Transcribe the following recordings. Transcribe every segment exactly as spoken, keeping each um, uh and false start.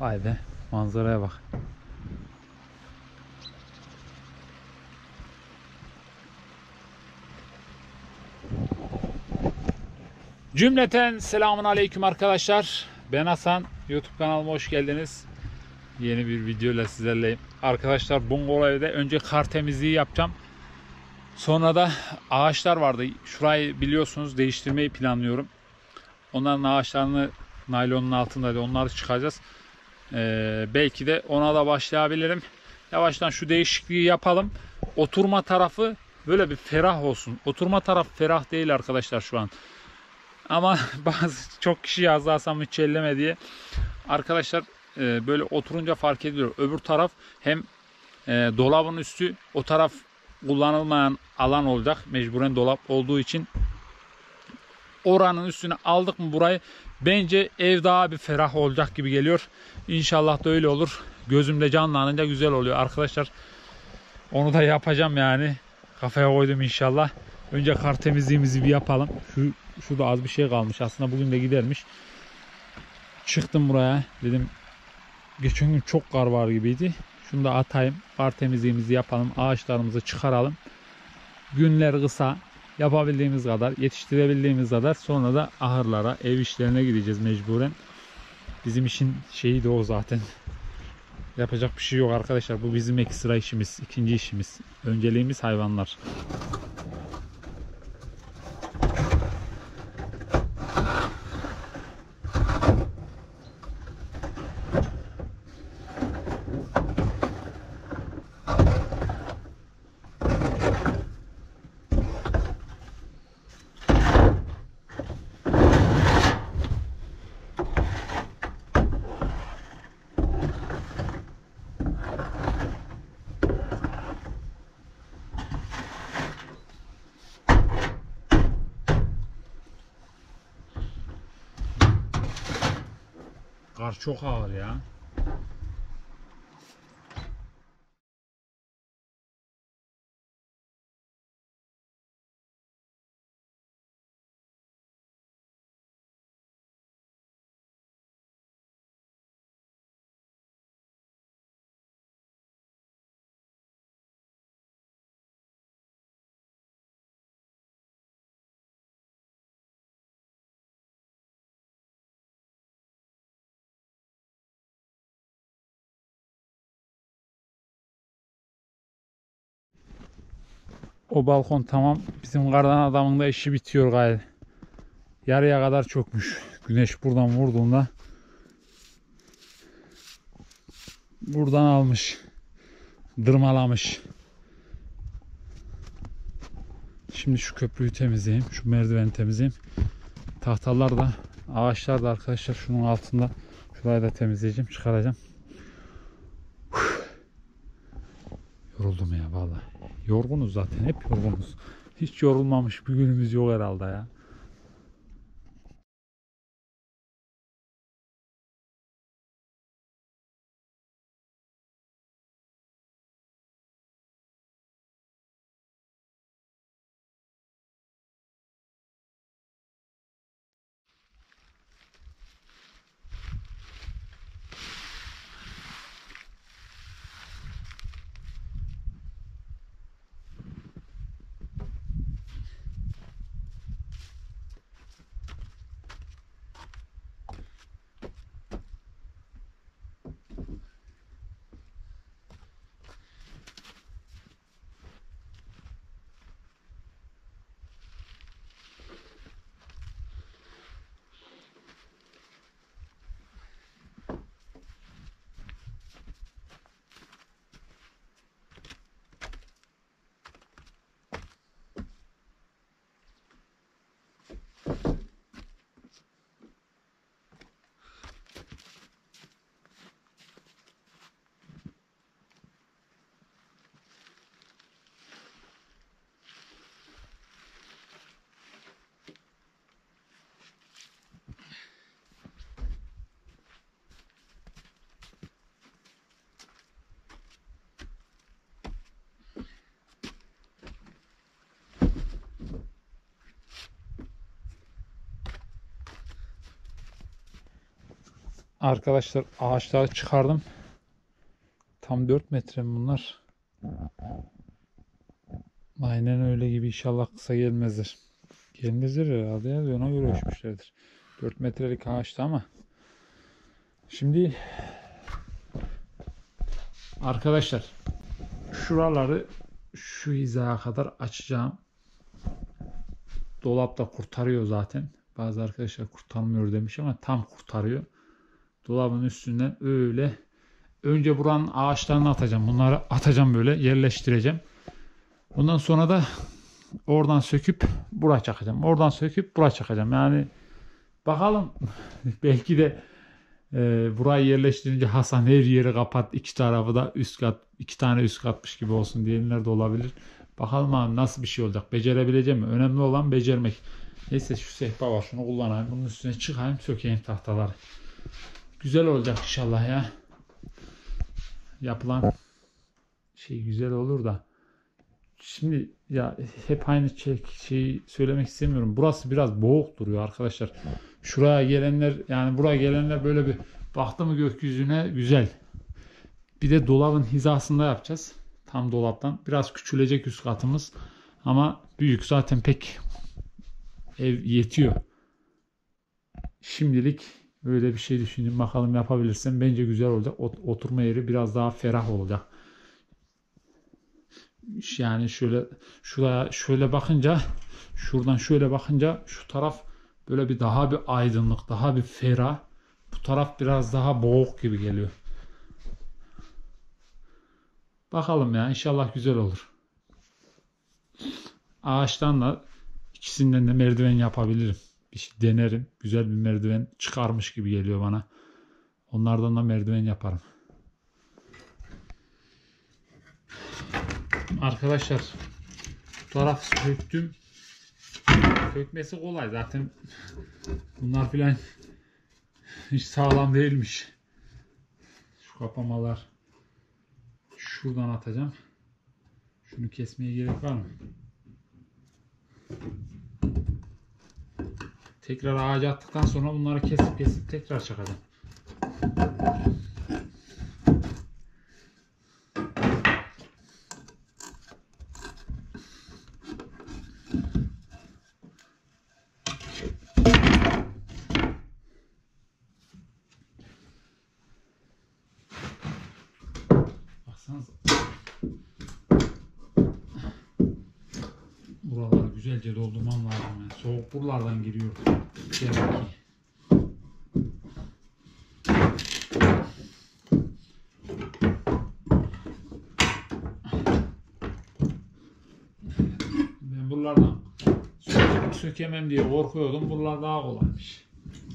Vay be, manzaraya bak. Cümleten selamun aleyküm arkadaşlar. Ben Hasan. YouTube kanalıma hoş geldiniz. Yeni bir video ile sizlerleyim. Arkadaşlar Bungalov'da önce kar temizliği yapacağım. Sonra da ağaçlar vardı. Şurayı biliyorsunuz değiştirmeyi planlıyorum. Onların ağaçlarını naylonun altındaydı. Onları çıkacağız. Ee, belki de ona da başlayabilirim. Yavaştan şu değişikliği yapalım. Oturma tarafı böyle bir ferah olsun. Oturma tarafı ferah değil arkadaşlar şu an. Ama bazı çok kişi yazdı Hasan hiç elleme diye. Arkadaşlar e, böyle oturunca fark ediliyor. Öbür taraf hem e, dolabın üstü, o taraf kullanılmayan alan olacak. Mecburen dolap olduğu için. Oranın üstüne aldık mı burayı, bence ev daha bir ferah olacak gibi geliyor. İnşallah da öyle olur. Gözümde canlanınca güzel oluyor arkadaşlar. Onu da yapacağım yani. Kafaya koydum inşallah. Önce kar temizliğimizi bir yapalım. Şu şurada az bir şey kalmış. Aslında bugün de gidermiş. Çıktım buraya. Dedim geçen gün çok kar var gibiydi. Şunu da atayım. Kar temizliğimizi yapalım. Ağaçlarımızı çıkaralım. Günler kısa. Yapabildiğimiz kadar, yetiştirebildiğimiz kadar, sonra da ahırlara, ev işlerine gideceğiz mecburen. Bizim işin şeyi de o zaten. Yapacak bir şey yok arkadaşlar. Bu bizim ekstra işimiz, ikinci işimiz. Önceliğimiz hayvanlar. Kar çok ağır ya. O balkon tamam. Bizim kardan adamın da işi bitiyor gayet. Yarıya kadar çökmüş. Güneş buradan vurduğunda buradan almış. Dırmalamış. Şimdi şu köprüyü temizleyeyim. Şu merdiveni temizleyeyim. Tahtalar da, ağaçlar da arkadaşlar şunun altında. Şurayı da temizleyeceğim. Çıkaracağım. Yoruldum ya vallahi. Yorgunuz zaten. Hep yorgunuz. Hiç yorulmamış bir günümüz yok herhalde ya. Arkadaşlar ağaçları çıkardım. Tam dört metre mi bunlar? Aynen öyle gibi, inşallah kısa gelmezler. Gelmezler herhalde ya, ona göre ölçmüşlerdir. dört metrelik ağaçtı ama. Şimdi arkadaşlar şuraları şu hizaya kadar açacağım. Dolap da kurtarıyor zaten. Bazı arkadaşlar kurtarmıyor demiş ama tam kurtarıyor. Dolabın üstünden öyle. Önce buranın ağaçlarını atacağım. Bunları atacağım, böyle yerleştireceğim. Ondan sonra da oradan söküp buraya çakacağım. Oradan söküp buraya çakacağım. Yani bakalım belki de e, burayı yerleştirince Hasan her yeri kapat, iki tarafı da üst kat, iki tane üst katmış gibi olsun diyenler de olabilir. Bakalım abi nasıl bir şey olacak. Becerebileceğim mi? Önemli olan becermek. Neyse şu sehpa var, şunu kullanayım. Bunun üstüne çıkayım, sökeyim tahtaları. Güzel olacak inşallah ya. Yapılan şey güzel olur da. Şimdi ya hep aynı şey, şeyi söylemek istemiyorum. Burası biraz boğuk duruyor arkadaşlar. Şuraya gelenler, yani buraya gelenler böyle bir baktı mı gökyüzüne güzel. Bir de dolabın hizasında yapacağız. Tam dolaptan. Biraz küçülecek üst katımız. Ama büyük zaten, pek ev yetiyor. Şimdilik öyle bir şey düşündüm. Bakalım yapabilirsem bence güzel olacak. Oturma yeri biraz daha ferah olacak. Yani şöyle şuraya şöyle bakınca, şuradan şöyle bakınca şu taraf böyle bir daha bir aydınlık, daha bir ferah. Bu taraf biraz daha boğuk gibi geliyor. Bakalım ya, inşallah güzel olur. Ağaçtan da ikisinden de merdiven yapabilirim. Bir şey denerim. Güzel bir merdiven çıkarmış gibi geliyor bana. Onlardan da merdiven yaparım. Arkadaşlar bu taraf söktüm. Sökmesi kolay zaten. Bunlar filan hiç sağlam değilmiş. Şu kapamalar. Şuradan atacağım. Şunu kesmeye gerek var mı? Tekrar ağaca attıktan sonra bunları kesip kesip tekrar çakacağım. Baksanıza. Buraları güzelce doldurmam lazım. Yani soğuk buralardan giriyor. Demek ki. Ben buralardan sökemem, sökemem diye korkuyordum. Buralar daha kolaymış.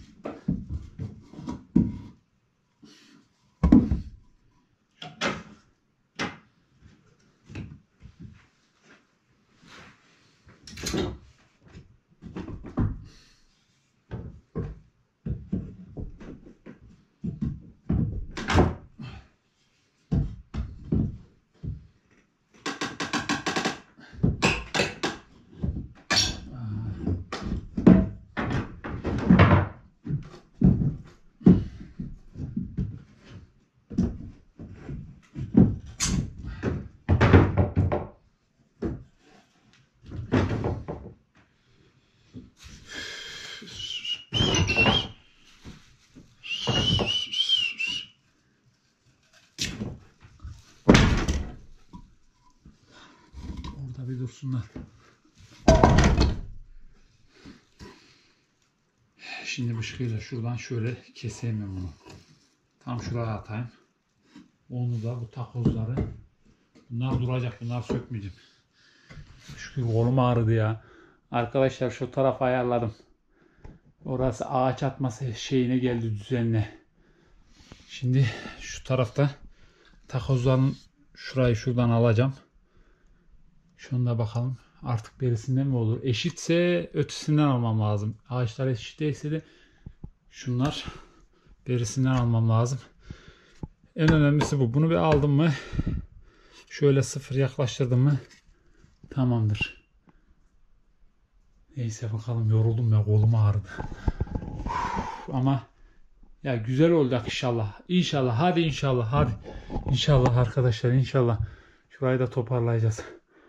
Orada bir dursunlar. Şimdi bıçkıyla şuradan şöyle keseyim ben bunu. Tam şuraya atayım. Onu da bu takozları. Bunlar duracak. Bunlar sökmeyeceğim. Şükür kolum ağrıdı ya. Arkadaşlar şu tarafa ayarladım. Orası ağaç atması şeyine geldi, düzenle. Şimdi şu tarafta takozların şurayı şuradan alacağım. Şunu da bakalım. Artık berisinden mi olur? Eşitse ötesinden almam lazım. Ağaçlar eşit değilse de şunlar berisinden almam lazım. En önemlisi bu. Bunu bir aldım mı, şöyle sıfır yaklaştırdım mı tamamdır. Neyse bakalım, yoruldum ya, kolum ağrıdı. Uf, ama Ya güzel olacak inşallah. İnşallah. Hadi inşallah. Hadi. İnşallah arkadaşlar. İnşallah. Şurayı da toparlayacağız.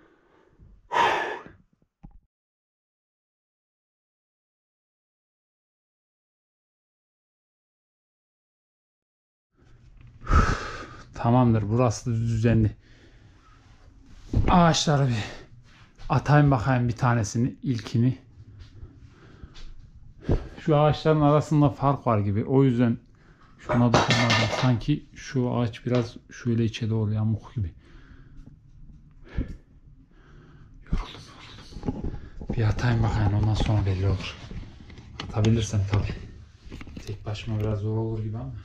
Tamamdır. Burası da düzenli. Ağaçları bir atayım bakayım bir tanesini. İlkini. Şu ağaçların arasında fark var gibi. O yüzden şuna dokunmadım. Sanki şu ağaç biraz şöyle içe doğru yamuk gibi. Yoruldum yoruldum. Bir atayım bakayım, ondan sonra belli olur. Atabilirsem tabii. Tek başıma biraz zor olur gibi ama.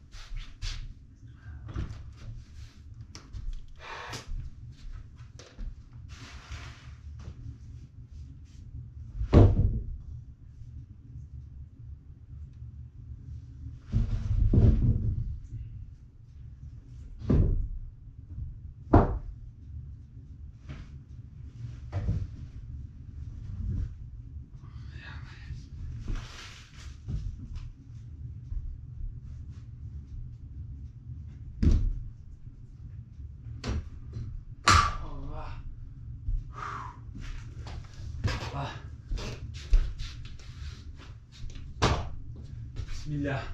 Bismillah.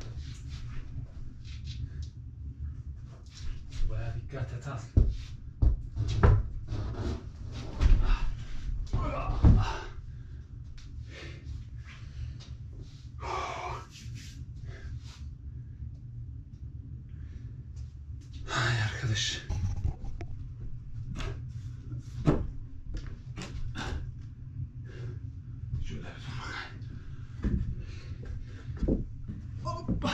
Baya dikkat et az. Ay arkadaş. Şöyle bir dur bakayım. Hoppa.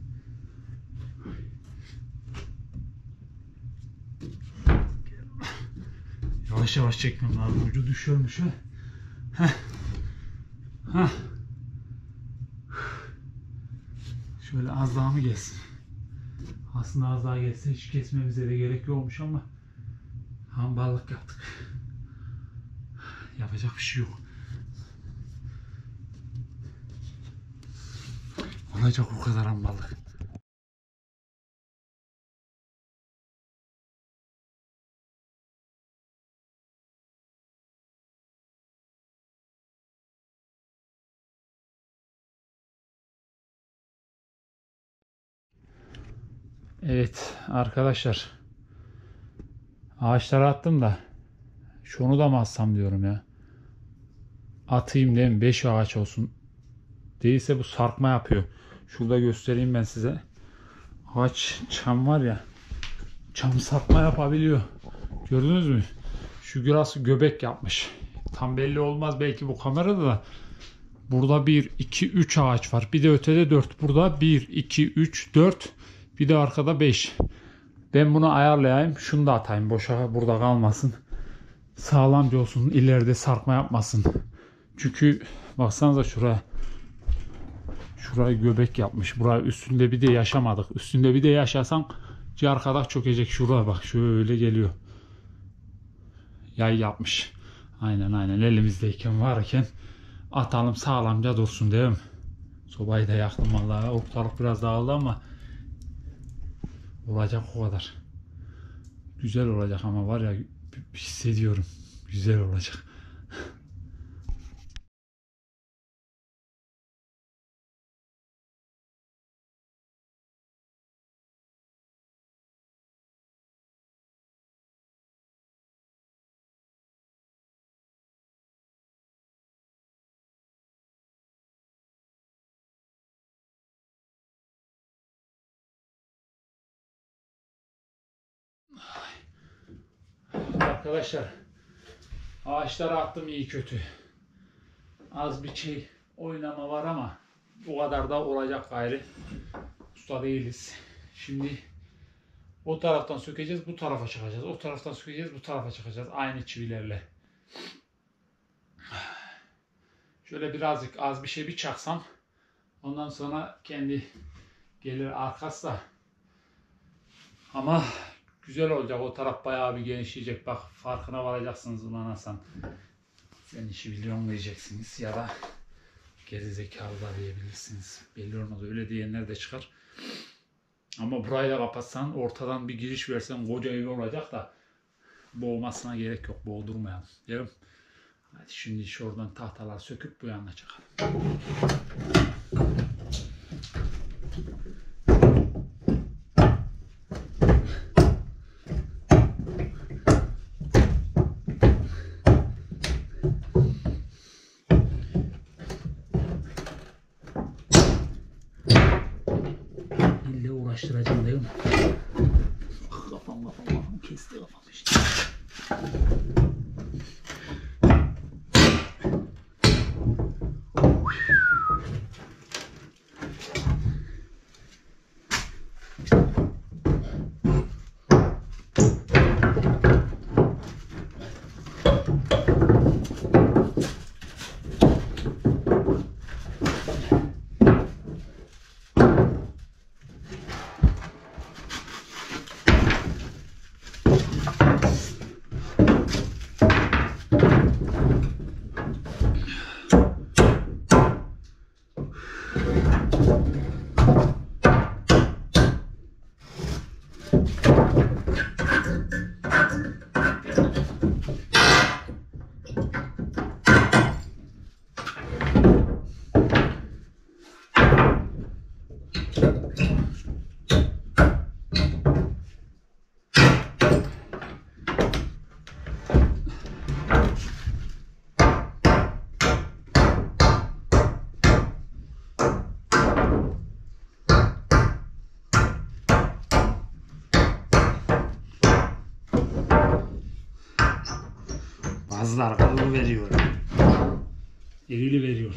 Yavaş yavaş çekmem lazım. Ucu düşüyormuş ha. Heh. Heh. Şöyle az daha mı gelsin? Aslında az daha gelse hiç kesmemize de gerek yokmuş ama hamballık yaptık. Yapacak bir şey yok. Olacak o kadar hamballık. Evet arkadaşlar. Ağaçlara attım da şunu da mı atsam diyorum ya. Atayım değil mi? beş ağaç olsun. Değilse bu sarkma yapıyor. Şurada göstereyim ben size. Ağaç çam var ya. Çam sarkma yapabiliyor. Gördünüz mü? Şu biraz göbek yapmış. Tam belli olmaz belki bu kamerada da. Burada bir, iki, üç ağaç var. Bir de ötede dört. Burada bir, iki, üç, dört. Bir de arkada beş. Ben bunu ayarlayayım. Şunu da atayım. Boşa burada kalmasın. Sağlamca olsun. İleride sarkma yapmasın. Çünkü baksanıza şuraya. Şurayı göbek yapmış. Buraya üstünde bir de yaşamadık. Üstünde bir de yaşasan arkada çökecek. Şuraya bak. Şöyle geliyor. Yay yapmış. Aynen aynen. Elimizdeyken varken atalım sağlamca dursun değil mi? Sobayı da yaktım vallahi. Ortalık biraz dağıldı ama olacak o kadar. Güzel olacak ama var ya, hissediyorum. Güzel olacak. Arkadaşlar ağaçlara attım iyi kötü. Az bir şey oynama var ama o kadar da olacak gayrı. Usta değiliz. Şimdi o taraftan sökeceğiz, bu tarafa çıkacağız. O taraftan sökeceğiz, bu tarafa çıkacağız. Aynı çivilerle. Şöyle birazcık az bir şey bir çaksam ondan sonra kendi gelir arkası da. Ama güzel olacak. O taraf bayağı bir genişleyecek. Bak farkına varacaksınız ulan Hasan. Sen işi biliyorsun diyeceksiniz ya da Gerizekalı da diyebilirsiniz. Belli olmaz. Öyle diyenler de çıkar. Ama burayı da kapatsan, ortadan bir giriş versen koca ev olacak da boğmasına gerek yok. Boğdurmayalım. Değil mi? Hadi şimdi şuradan tahtalar söküp bu yana çıkalım. İlle uğraştıracağım değil mi? Kafam kafam kafam kesti kafam işte. Bazılar kalıbı veriyor. Erili veriyor.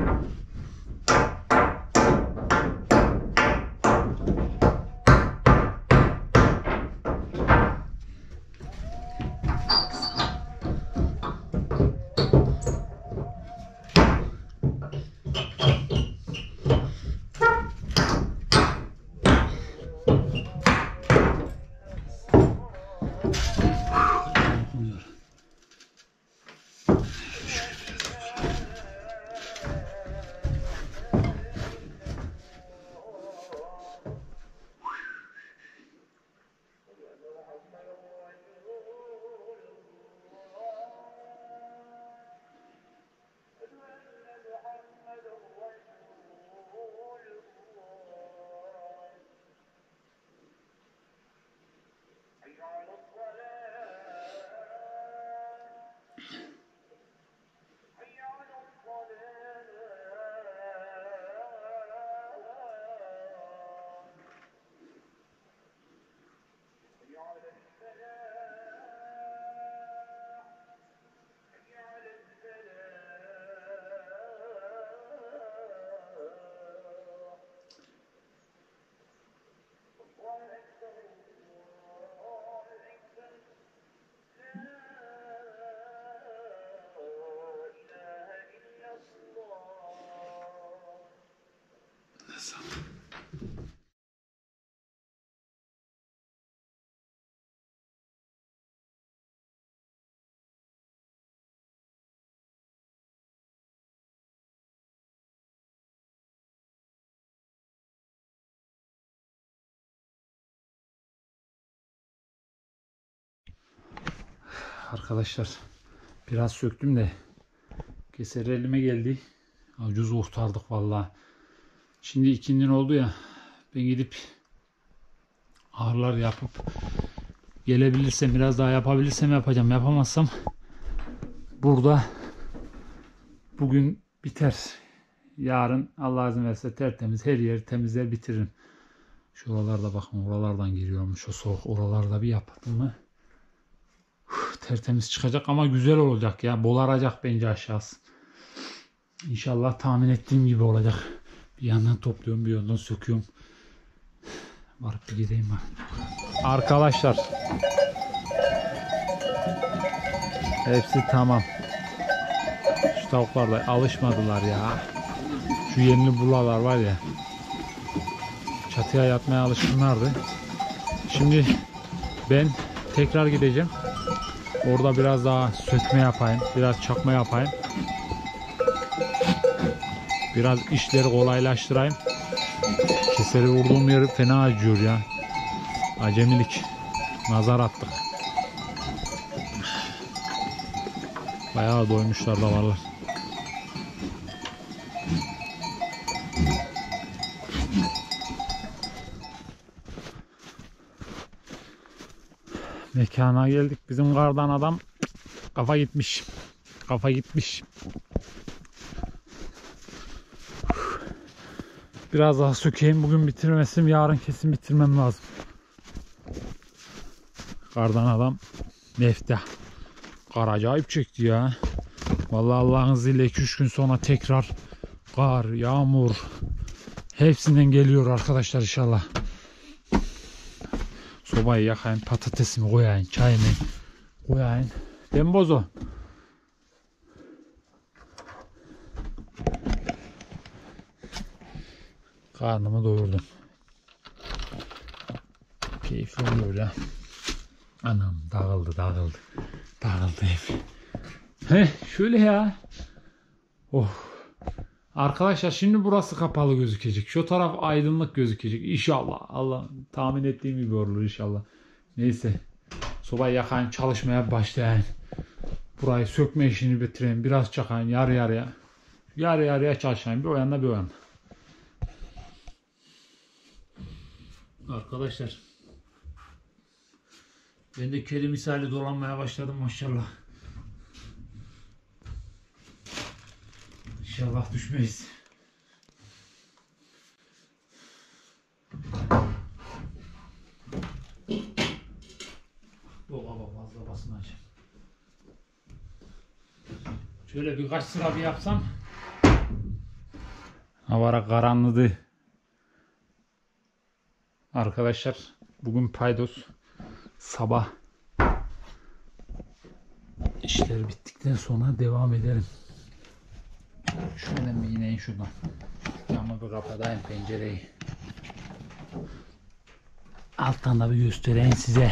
Arkadaşlar biraz söktüm de keser elime geldi. Ucuz kurtardık vallahi. Şimdi ikindin oldu ya, ben gidip ağırlar yapıp gelebilirsem, biraz daha yapabilirsem yapacağım. Yapamazsam burada bugün biter. Yarın Allah izin verirse tertemiz her yeri temizler bitiririm. Şuralarda bakın, oralardan giriyormuş o soğuk, oralarda bir yaptım mı Uf, tertemiz çıkacak ama güzel olacak ya, bolaracak bence aşağısı. İnşallah tahmin ettiğim gibi olacak. Bir yandan topluyorum, bir yandan söküyorum. Varıp bir gideyim ben. Arkadaşlar hepsi tamam. Şu tavuklar da alışmadılar ya. Şu yeni bulalar var ya, çatıya yatmaya alışkınlardı. Şimdi ben tekrar gideceğim. Orada biraz daha sökme yapayım, biraz çakma yapayım. Biraz işleri kolaylaştırayım. Keseri vurduğum yeri fena acıyor ya. Acemilik. Nazar attık. Bayağı doymuşlar da varlar. Mekana geldik. Bizim kardan adam kafa gitmiş. Kafa gitmiş. Biraz daha sökeyim. Bugün bitirmesim, yarın kesin bitirmem lazım. Kardan adam mefta. Kar acayip çekti ya. Vallahi Allah'ın izniyle iki üç gün sonra tekrar kar, yağmur hepsinden geliyor arkadaşlar inşallah. Sobayı yakayım, patatesimi koyayım, çayımı koyayım. Değil bozo? Karnımı doyurdum. Keyifli oluyor ya. Anam dağıldı dağıldı. Dağıldı hep. Heh şöyle ya. Oh. Arkadaşlar şimdi burası kapalı gözükecek. Şu taraf aydınlık gözükecek. İnşallah. Allah tahmin ettiğim gibi olur inşallah. Neyse. Sobayı yakayım, çalışmaya başlayayım. Burayı sökme işini bitireyim. Biraz çakayım yarı yarıya. Yarı yarıya çalışayım. Bir o yana bir o yana. Arkadaşlar. Ben de kedi misali dolanmaya başladım maşallah. İnşallah düşmeyiz. Dolaba fazla basınacağım. Şöyle birkaç sıra bir yapsam. Hava karanlıdı. Arkadaşlar bugün paydos. Sabah işler bittikten sonra devam edelim. Şöyle bir ineyim şuradan. Camı bir kapatayım, pencereyi. Alttan da bir göstereyim size.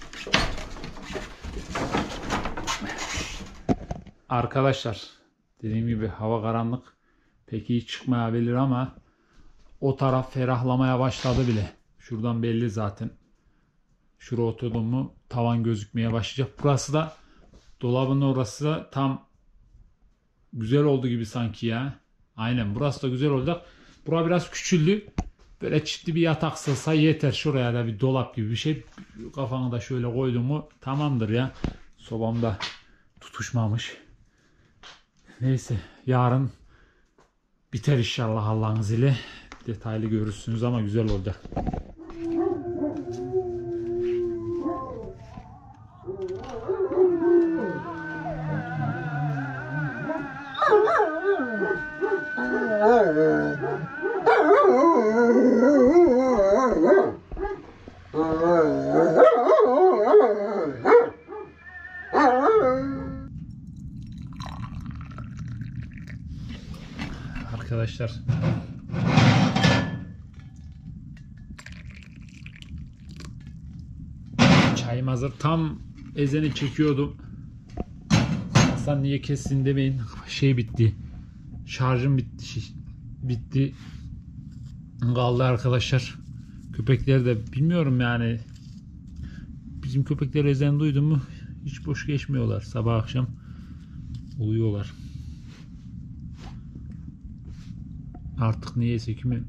Arkadaşlar dediğim gibi hava karanlık. Pek iyi çıkmayabilir ama o taraf ferahlamaya başladı bile. Şuradan belli zaten. Şuraya oturdum mu tavan gözükmeye başlayacak. Burası da dolabın orası da tam güzel oldu gibi sanki ya. Aynen burası da güzel olacak. Bura biraz küçüldü. Böyle çiftli bir yatak sığsa yeter. Şuraya da bir dolap gibi bir şey. Kafanı da şöyle koydun mu tamamdır ya. Sobam da tutuşmamış. Neyse yarın biter inşallah Allah'ın izniyle. Detaylı görürsünüz ama güzel olacak. Arkadaşlar çayım hazır. Tam ezeni çekiyordum. Hasan niye kessin demeyin. Şey bitti. Şarjım bitti. Şey, bitti. Kaldı arkadaşlar. Köpekler de bilmiyorum yani. Bizim köpekler ezan duydu mu hiç boş geçmiyorlar. Sabah akşam uyuyorlar. Artık niyeyse kimi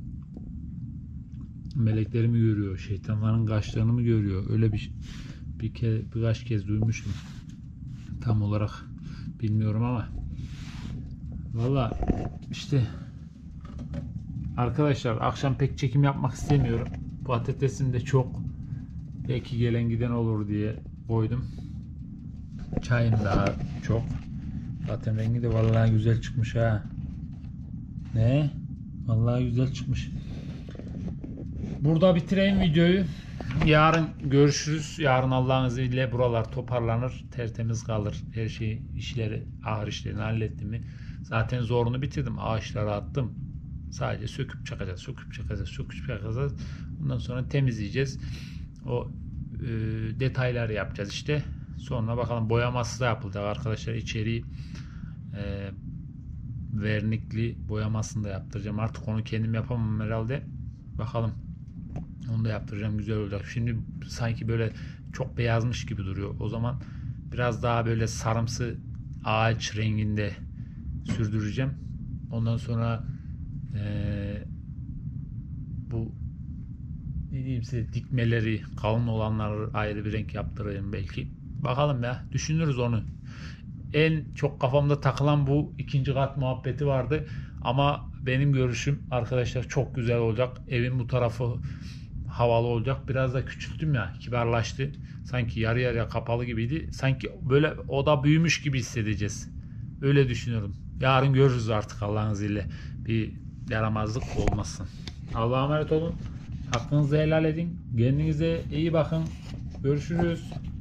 melekleri mi görüyor, şeytanların kaçlarını mı görüyor? Öyle bir bir kez birkaç kez duymuştum. Tam olarak bilmiyorum ama valla işte arkadaşlar akşam pek çekim yapmak istemiyorum. Patatesim de çok. Belki gelen giden olur diye koydum. Çayım daha çok. Zaten rengi de vallahi güzel çıkmış ha. Ne? Vallahi güzel çıkmış. Burada bitireyim videoyu. Yarın görüşürüz. Yarın Allah'ın izniyle buralar toparlanır. Tertemiz kalır. Her şeyi, işleri, ağır işlerini hallettim mi? Zaten zorunu bitirdim. Ağaçları attım. Sadece söküp çakacağız. Söküp çakacağız. Söküp çakacağız. Ondan sonra temizleyeceğiz. O e, detayları yapacağız işte. Sonra bakalım boyaması da yapılacak arkadaşlar. İçeriği e, vernikli boyamasını da yaptıracağım. Artık onu kendim yapamam herhalde. Bakalım. Onu da yaptıracağım. Güzel olacak. Şimdi sanki böyle çok beyazmış gibi duruyor. O zaman biraz daha böyle sarımsı ağaç renginde sürdüreceğim. Ondan sonra ee, bu ne diyeyim size, dikmeleri kalın olanları ayrı bir renk yaptırayım belki. Bakalım ya. Düşünürüz onu. En çok kafamda takılan bu ikinci kat muhabbeti vardı. Ama benim görüşüm arkadaşlar çok güzel olacak. Evin bu tarafı havalı olacak. Biraz da küçülttüm ya. Kibarlaştı. Sanki yarı yarıya kapalı gibiydi. Sanki böyle oda büyümüş gibi hissedeceğiz. Öyle düşünüyorum. Yarın görürüz artık Allah'ın izniyle. Bir yaramazlık olmasın. Allah'a emanet olun. Hakkınızı helal edin. Kendinize iyi bakın. Görüşürüz.